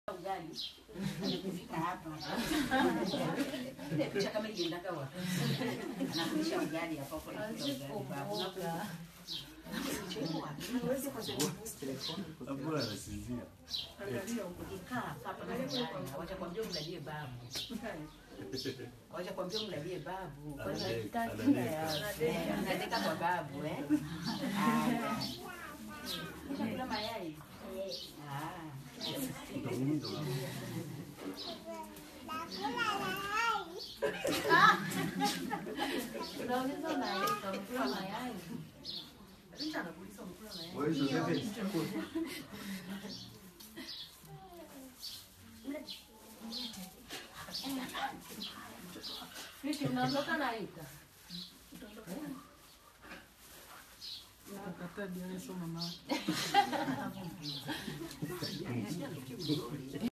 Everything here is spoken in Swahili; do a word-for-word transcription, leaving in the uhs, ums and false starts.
ugali anakufika hapa ile picha kama ikienda kawa anakulisha ugali hapa kwa ugali babu huwezi kwa sababu Abura anasinzia. angalia ukikaa hapa na wacha kwambia mlalie babu wacha kwambia mlalie babu kwa sababu nataka kwa babu eh kula mayai ah unauliza mayai kula mayai Rita anakuuliza mkula mayai Wewe Joseph. Vipi unaondoka na Rita? Nakata dia soma mama.